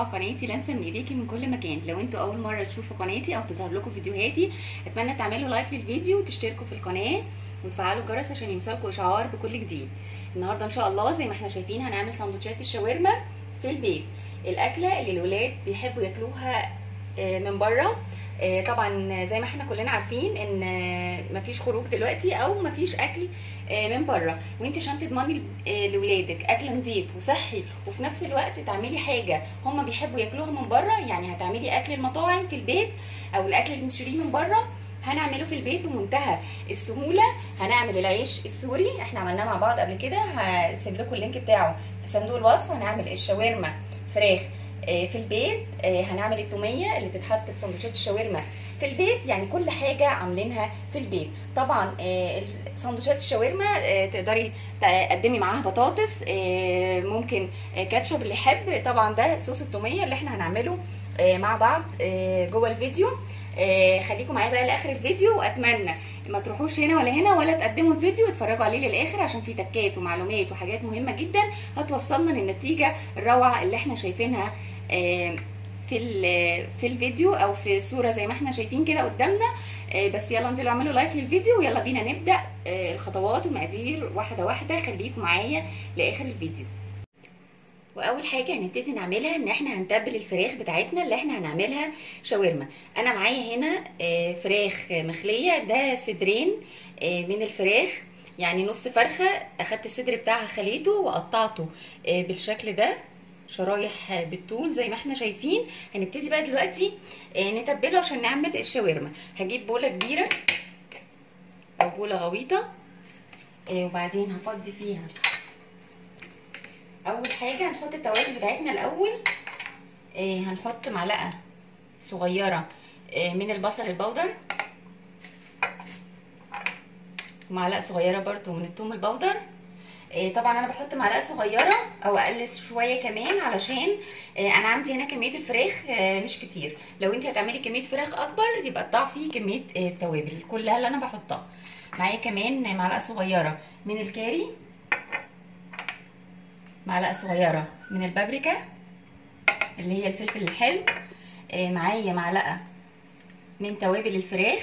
قناتي لمسه من ايديكي من كل مكان. لو انتوا اول مره تشوفوا قناتي او تظهر لكم فيديوهاتي، اتمنى تعملوا لايك للفيديو وتشتركوا في القناه وتفعلوا الجرس عشان يوصلكوا اشعار بكل جديد. النهارده ان شاء الله زي ما احنا شايفين هنعمل سندوتشات الشاورما في البيت، الاكله اللي الولاد بيحبوا ياكلوها من بره. طبعا زي ما احنا كلنا عارفين ان مفيش خروج دلوقتي او مفيش اكل من بره، وانت عشان تضمني لاولادك اكل نظيف وصحي وفي نفس الوقت تعملي حاجه هم بيحبوا ياكلوها من بره، يعني هتعملي اكل المطاعم في البيت او الاكل اللي بنشتريه من بره هنعمله في البيت بمنتهى السهوله. هنعمل العيش السوري، احنا عملناه مع بعض قبل كده، هسيب لكم اللينك بتاعه في صندوق الوصف. هنعمل الشاورما فراخ في البيت، هنعمل التوميه اللي تتحط في سندوتشات الشاورما في البيت، يعني كل حاجه عاملينها في البيت. طبعا سندوتشات الشاورما تقدري تقدمي معاها بطاطس، ممكن كاتشب اللي يحب. طبعا ده صوص التوميه اللي احنا هنعمله مع بعض جوه الفيديو. خليكم معايا بقى لاخر الفيديو، واتمنى ما تروحوش هنا ولا هنا ولا تقدموا الفيديو، اتفرجوا عليه للاخر عشان فيه تكات ومعلومات وحاجات مهمه جدا هتوصلنا للنتيجه الروعه اللي احنا شايفينها في الفيديو او في الصوره زي ما احنا شايفين كده قدامنا. بس يلا انزلوا اعملوا لايك للفيديو ويلا بينا نبدا الخطوات والمقادير واحده واحده. خليكم معايا لاخر الفيديو. واول حاجه هنبتدي نعملها ان احنا هنتبل الفراخ بتاعتنا اللي احنا هنعملها شاورما. انا معايا هنا فراخ مخليه، ده صدرين من الفراخ، يعني نص فرخه. اخدت الصدر بتاعها خليته وقطعته بالشكل ده شرايح بالطول زي ما احنا شايفين. هنبتدي بقى دلوقتي نتبله عشان نعمل الشاورما. هجيب بوله كبيره او بوله غويطه، وبعدين هفضي فيها. اول حاجه هنحط التوابل بتاعتنا الاول. هنحط معلقه صغيره من البصل البودر، ومعلقه صغيره برضو من الثوم البودر. طبعا انا بحط معلقه صغيره او اقل شويه كمان علشان انا عندي هنا كميه الفراخ مش كتير. لو انت هتعملي كميه فراخ اكبر يبقى تضاعفي كميه التوابل كلها اللي انا بحطها. معايا كمان معلقه صغيره من الكاري، معلقه صغيره من البابريكا اللي هي الفلفل الحلو، معايا معلقه من توابل الفراخ،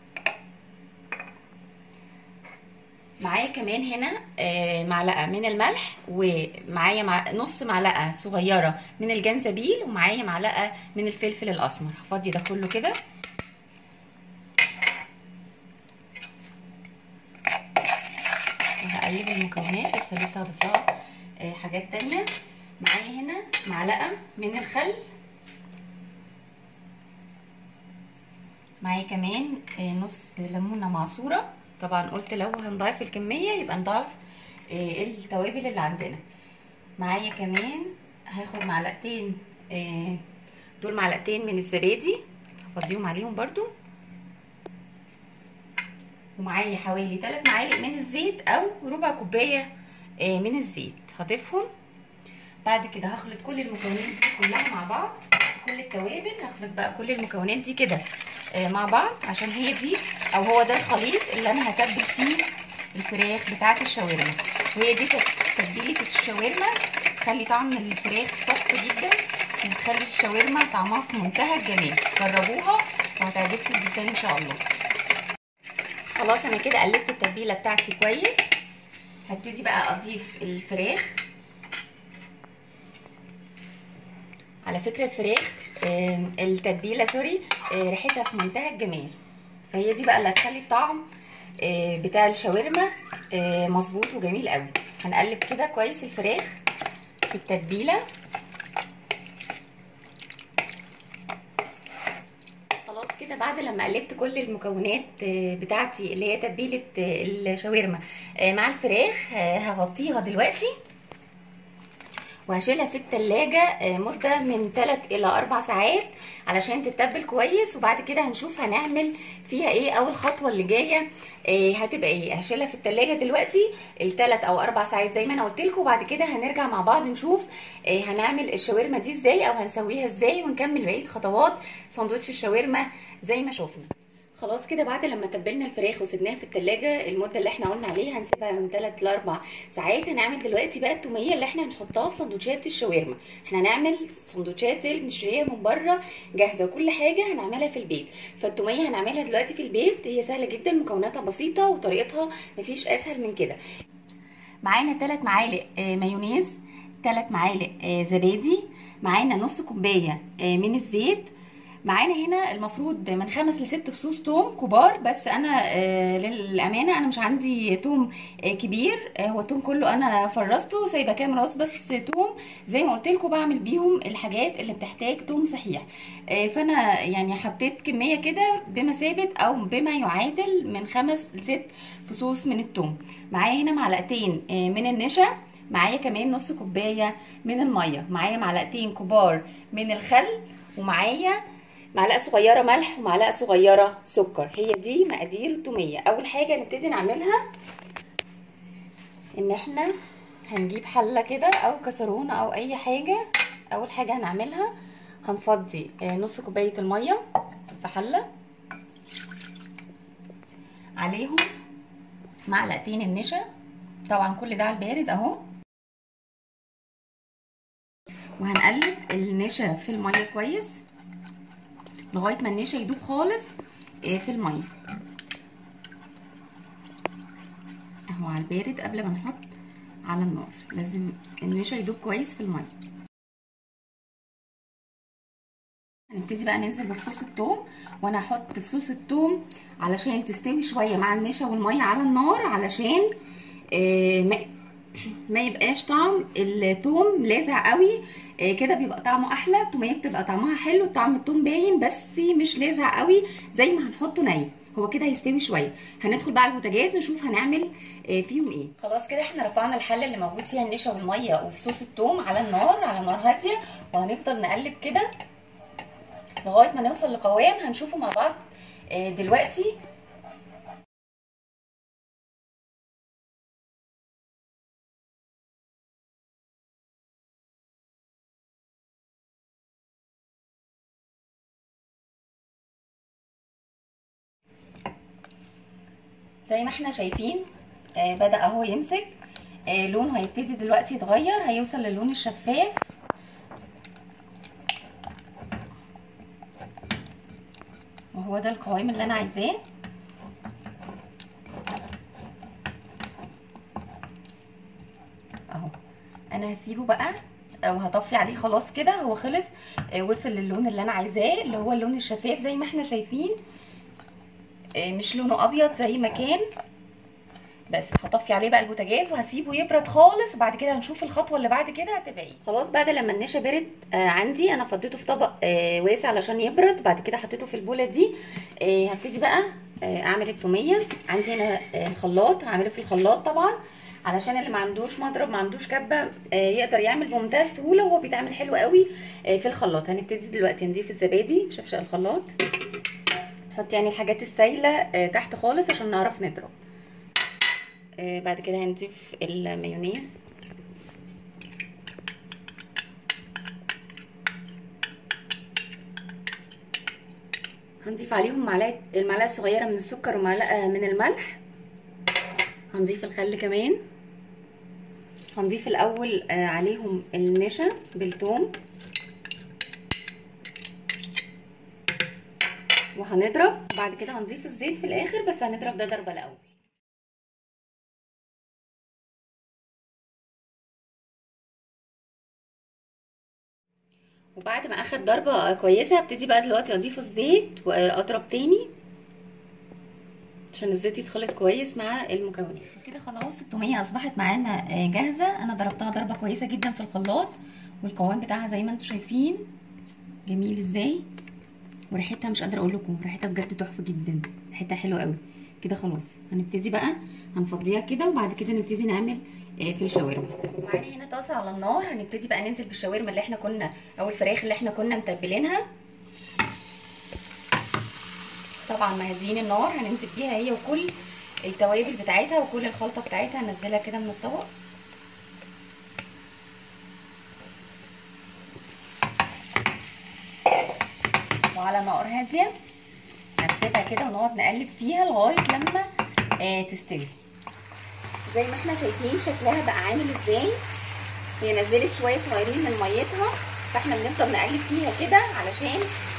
معايا كمان هنا معلقه من الملح، ومعايا نص معلقه صغيره من الجنزبيل، ومعايا معلقه من الفلفل الاسمر. هفضي ده كله كده وهقلب المكونات. لسه هضيف لها حاجات تانية. معايا هنا معلقه من الخل، معايا كمان نص ليمونه معصوره. طبعا قلت لو هنضاعف الكميه يبقى نضاعف التوابل اللي عندنا. معايا كمان هاخد معلقتين، دول معلقتين من الزبادي هفضيهم عليهم برضو، ومعايا حوالي 3 معالق من الزيت او ربع كوبايه من الزيت هضيفهم. بعد كده هخلط كل المكونات دي كلها مع بعض، كل التوابل هخلط بقى كل المكونات دي كده مع بعض، عشان هي دي او هو ده الخليط اللي انا هتبل فيه الفراخ بتاعه الشاورما. وهي دي تتبيله الشاورما، تخلي طعم الفراخ تحفه جدا وتخلي الشاورما طعمها في منتهى الجمال. جربوها وهتعجبكم جدا ان شاء الله. خلاص انا كده قلبت التتبيله بتاعتي كويس. هبتدي بقى اضيف الفراخ. على فكره الفراخ التتبيله سوري ريحتها في منتهى الجمال، فهي دي بقى اللي هتخلي الطعم بتاع الشاورما مظبوط وجميل قوي. هنقلب كده كويس الفراخ في التتبيله. خلاص كده بعد لما قلبت كل المكونات بتاعتي اللي هي تتبيله الشاورما مع الفراخ، هغطيها دلوقتي وهشيلها في التلاجة مدة من 3 إلى 4 ساعات علشان تتبل كويس. وبعد كده هنشوف هنعمل فيها ايه. اول خطوة اللي جاية هتبقى ايه. هشيلها في التلاجة دلوقتي ال3 أو 4 ساعات زي ما انا قلتلكوا، وبعد كده هنرجع مع بعض نشوف هنعمل الشاورما دي ازاي او هنسويها ازاي، ونكمل بقية خطوات ساندوتش الشاورما زي ما شوفنا. خلاص كده بعد لما تبلنا الفراخ وسبناها في التلاجة المده اللي احنا قلنا عليها، هنسيبها من 3 ل 4 ساعات. هنعمل دلوقتي بقى التوميه اللي احنا هنحطها في سندوتشات الشاورما. احنا هنعمل سندوتشات اللي بنشتريها من بره جاهزه، وكل حاجه هنعملها في البيت. فالتوميه هنعملها دلوقتي في البيت، هي سهله جدا، مكوناتها بسيطه وطريقتها مفيش اسهل من كده. معانا 3 معالق مايونيز، 3 معالق زبادي، معانا نص كوبايه من الزيت، معانا هنا المفروض من 5 ل 6 فصوص توم كبار، بس انا للامانه انا مش عندي توم كبير، هو التوم كله انا فرزته سايبه كام راس بس توم، زي ما قلت لكم بعمل بيهم الحاجات اللي بتحتاج توم صحيح. فانا يعني حطيت كميه كده بمثابه او بما يعادل من 5 ل 6 فصوص من التوم. معايا هنا معلقتين من النشا، معايا كمان نص كوبايه من الميه، معايا معلقتين كبار من الخل، ومعايا معلقه صغيره ملح ومعلقه صغيره سكر. هي دي مقادير التوميه. اول حاجه نبتدي نعملها ان احنا هنجيب حله كده او كسرونه او اي حاجه. اول حاجه هنعملها هنفضي نص كوبايه الميه في حله، عليهم معلقتين النشا، طبعا كل ده على البارد اهو، وهنقلب النشا في الميه كويس لغايه ما النشا يدوب خالص في الميه اهو على البارد. قبل ما نحط على النار لازم النشا يدوب كويس في الميه. هنبتدي بقى ننزل بفصوص الثوم، وانا هحط فصوص الثوم علشان تستوي شويه مع النشا والميه على النار، علشان ما يبقاش طعم الثوم لاذع قوي كده، بيبقى طعمه احلى. التوميه بتبقى طعمها حلو، طعم الثوم باين بس مش لاذع قوي زي ما هنحطه ني، هو كده هيستوي شويه. هندخل بقى على البوتاجاز نشوف هنعمل فيهم ايه. خلاص كده احنا رفعنا الحله اللي موجود فيها النشا والميه وفصوص الثوم على النار، على نار هاديه، وهنفضل نقلب كده لغايه ما نوصل لقوام هنشوفه مع بعض دلوقتي. زي ما احنا شايفين بدأ اهو يمسك، لونه هيبتدي دلوقتي يتغير، هيوصل للون الشفاف، وهو ده القوام اللي انا عايزاه. اهو انا هسيبه بقى وهطفي عليه، خلاص كده هو خلص، وصل للون اللي انا عايزاه اللي هو اللون الشفاف زي ما احنا شايفين، مش لونه ابيض زي ما كان. بس هطفي عليه بقى البوتاجاز وهسيبه يبرد خالص، وبعد كده هنشوف الخطوه اللي بعد كده هتبقى ايه. خلاص بعد لما النشا برد عندي، انا فضيته في طبق واسع علشان يبرد، بعد كده حطيته في البوله دي. هبتدي بقى اعمل التوميه. عندي هنا الخلاط، هعمله في الخلاط طبعا علشان اللي ما عندوش مضرب ما عندوش كبه يقدر يعمل بمنتهى السهوله، وهو بيتعمل حلو قوي في الخلاط. هنبتدي دلوقتي نضيف الزبادي في شفشق الخلاط، نحط يعني الحاجات السايله تحت خالص عشان نعرف نضرب. بعد كده هنضيف المايونيز، هنضيف عليهم المعلقه الصغيره من السكر ومعلقه من الملح، هنضيف الخل كمان، هنضيف الاول عليهم النشا بالثوم، وهنضرب. بعد كده هنضيف الزيت في الاخر، بس هنضرب ده ضربه الاول. وبعد ما اخد ضربه كويسه هبتدي بقى دلوقتي اضيف الزيت واضرب تاني عشان الزيت يتخلط كويس مع المكونات. كده خلاص التوميه اصبحت معانا جاهزه. انا ضربتها ضربه كويسه جدا في الخلاط، والقوام بتاعها زي ما انتم شايفين جميل ازاي، وريحتها مش قادره اقول لكم، ريحتها بجد تحفه جدا، ريحتها حلوه قوي. كده خلاص هنبتدي بقى هنفضيها كده، وبعد كده نبتدي نعمل في الشاورما. معانا هنا طاسه على النار، هنبتدي بقى ننزل بالشاورما اللي احنا كنا او الفراخ اللي احنا كنا متبلينها. طبعا مهديين النار، هننزل بيها هي وكل التوابل بتاعتها وكل الخلطه بتاعتها، هنزلها كده من الطبق. وعلى نار هاديه هنسيبها كده ونقعد نقلب فيها لغايه لما تستوي. زي ما احنا شايفين شكلها بقى عامل ازاي. هي نزلت شويه صغيرين من ميتها، فاحنا بنفضل نقلب فيها كده علشان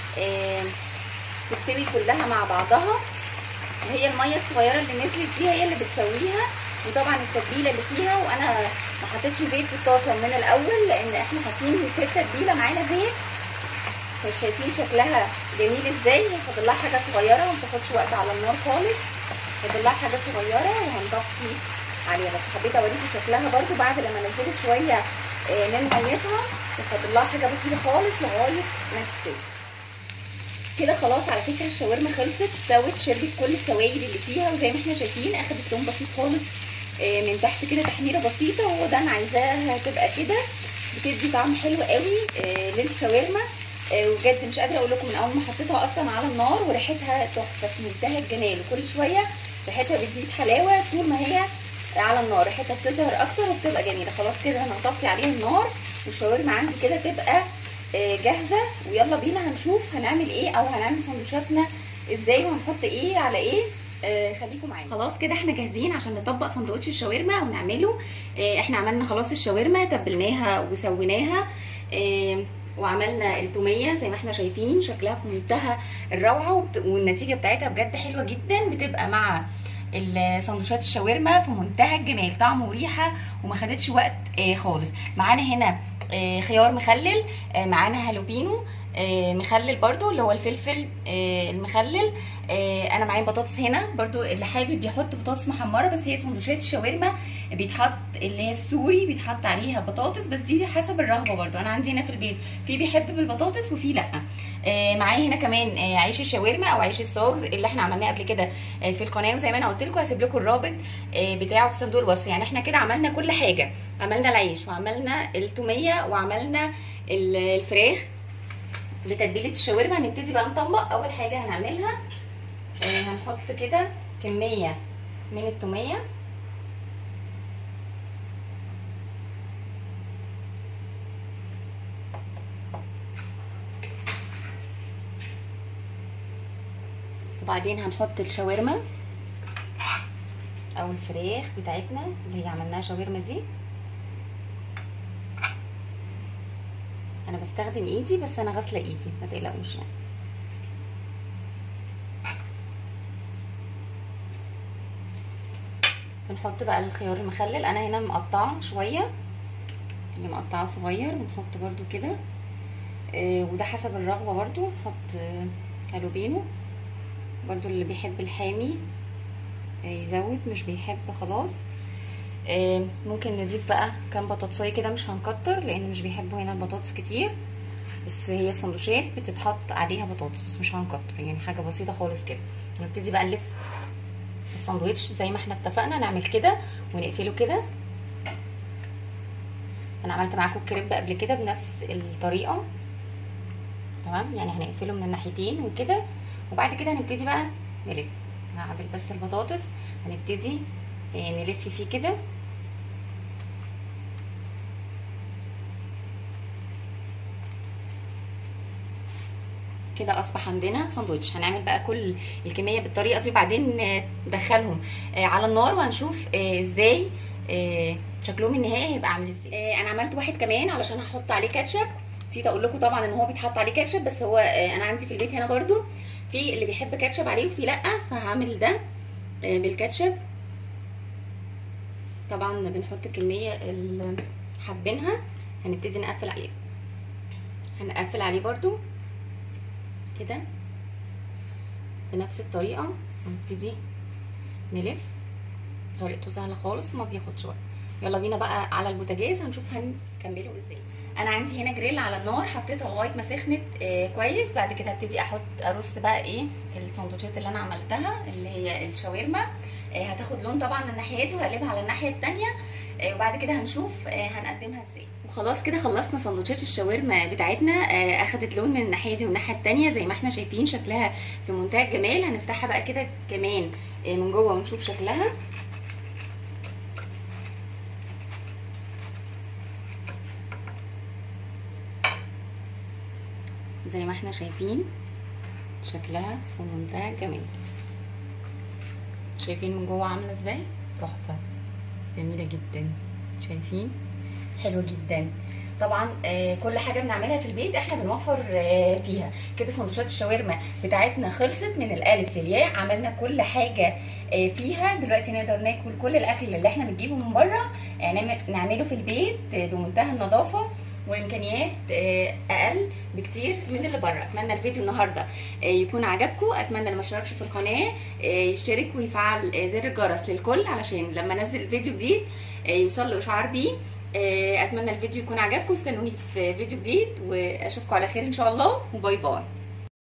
تستوي كلها مع بعضها. هي الميه الصغيره اللي نزلت دي هي اللي بتسويها، وطبعا التتبيله اللي فيها. وانا ما حطيتش زيت في الطاسه من الاول لان احنا حاطين في التتبيله معانا زيت. شايفين شكلها جميل ازاي. هفضل لها حاجه صغيره وما تاخدش وقت على النار خالص. هفضل لها حاجه صغيره وهنطفي عليها. بس حبيت اوريكم شكلها برده بعد لما نزلت شويه من ميتها. هفضل لها حاجه بسيطه خالص لغايه ما تستوي. كده خلاص. على فكره الشاورما خلصت، استوت، شربت كل السوائل اللي فيها، وزي ما احنا شايفين اخدت لون بسيط خالص من تحت كده، تحميره بسيطه. وهو ده انا عايزاها تبقى كده، بتدي طعم حلو قوي للشاورما. وبجد مش قادره اقول لكم من اول ما حطيتها اصلا على النار وريحتها تحفه في منتهى الجمال. وكل شويه ريحتها بتزيد حلاوه طول ما هي على النار، ريحتها بتظهر اكتر وبتبقى جميله. خلاص كده انا هطفي عليها النار والشاورما عندي كده تبقى جاهزه. ويلا بينا هنشوف هنعمل ايه، او هنعمل سندوتشاتنا ازاي وهنحط ايه على ايه. خليكم معايا. خلاص كده احنا جاهزين عشان نطبق سندوتش الشاورما ونعمله. احنا عملنا خلاص الشاورما، تبلناها وسويناها، وعملنا التوميه زي ما احنا شايفين شكلها في منتهى الروعه، والنتيجه بتاعتها بجد حلوه جدا. بتبقى مع السندوتشات الشاورما في منتهى الجمال، طعم وريحه وما خدتش وقت خالص. معانا هنا خيار مخلل، معانا هالوبينو مخلل برضو اللي هو الفلفل المخلل. انا معايا بطاطس هنا برضو، اللي حابب يحط بطاطس محمره. بس هي سندوتشات الشاورما بيتحط اللي هي السوري بيتحط عليها بطاطس، بس دي حسب الرغبه برضو. انا عندي هنا في البيت في بيحب بالبطاطس وفي لا. معايا هنا كمان عيش الشاورما او عيش الصاج اللي احنا عملناه قبل كده في القناه، وزي ما انا قلت لكم هسيب لكم الرابط بتاعه في صندوق الوصف. يعني احنا كده عملنا كل حاجه، عملنا العيش وعملنا التوميه وعملنا الفراخ بتتبيله الشاورما. هنبتدي بقى نطبق. اول حاجه هنعملها هنحط كده كميه من التوميه، وبعدين هنحط الشاورما او الفراخ بتاعتنا اللي هي عملناها شاورما دي. انا بستخدم ايدي بس انا غاسله ايدي ما تقلقوش يعني. بنحط بقى الخيار المخلل. انا هنا مقطعه شويه، اللي مقطعه صغير بنحط برده كده. وده حسب الرغبه برده. نحط هالوبينو برضو، اللي بيحب الحامي يزود، مش بيحب خلاص. ممكن نضيف بقى كام بطاطسايه كده، مش هنكتر لان مش بيحبوا هنا البطاطس كتير. بس هي السندوتشات بتتحط عليها بطاطس بس مش هنكتر، يعني حاجه بسيطه خالص كده. نبتدي بقى نلف الساندوتش زي ما احنا اتفقنا نعمل كده ونقفله كده. انا عملت معاكم الكريب قبل كده بنفس الطريقه، تمام؟ يعني هنقفله من الناحيتين وكده، وبعد كده هنبتدي بقى نلف. هعمل بس البطاطس، هنبتدي نلف فيه كده كده. اصبح عندنا ساندوتش. هنعمل بقى كل الكميه بالطريقه دي وبعدين ندخلهم على النار وهنشوف ازاي شكلهم النهائي هيبقى عامل ازاي. انا عملت واحد كمان علشان هحط عليه كاتشب. نسيت اقول لكم طبعا ان هو بيتحط عليه كاتشب، بس هو انا عندي في البيت هنا برضو في اللي بيحب كاتشب عليه وفي لا، فهعمل ده بالكاتشب. طبعا بنحط الكميه اللي حابينها. هنبتدي نقفل عليه، هنقفل عليه برضو كده بنفس الطريقه. هنبتدي نلف، طريقته سهله خالص وما بياخدش وقت. يلا بينا بقى على البوتاجاز هنشوف هنكمله ازاي. انا عندي هنا جريل على النار، حطيتها لغايه ما سخنت كويس. بعد كده هبتدي ارص بقى ايه السندوتشات اللي انا عملتها اللي هي الشاورما. هتاخد لون طبعا من الناحيه دي وهقلبها على الناحيه الثانيه، وبعد كده هنشوف هنقدمها ازاي. وخلاص كده خلصنا سندوتشات الشاورما بتاعتنا. اخدت لون من الناحيه دي والناحيه الثانيه زي ما احنا شايفين شكلها في منتهى الجمال. هنفتحها بقى كده كمان من جوه ونشوف شكلها. زي ما احنا شايفين شكلها في منتهى الجمال. شايفين من جوه عامله ازاي؟ تحفه، جميله جدا. شايفين؟ حلوه جدا. طبعا كل حاجه بنعملها في البيت احنا بنوفر فيها. كده سندوتشات الشاورما بتاعتنا خلصت من الالف للياء، عملنا كل حاجه فيها. دلوقتي نقدر ناكل كل الاكل اللي احنا بنجيبه من بره، يعني نعمله في البيت بمنتهى النظافه وامكانيات اقل بكتير من اللي بره. اتمنى الفيديو النهارده يكون عجبكم. اتمنى اللي ما اشتركش في القناه يشترك ويفعل زر الجرس للكل علشان لما انزل فيديو جديد يوصل له اشعار بيه. اتمنى الفيديو يكون عجبكم. استنوني في فيديو جديد واشوفكم على خير ان شاء الله، وباي باي.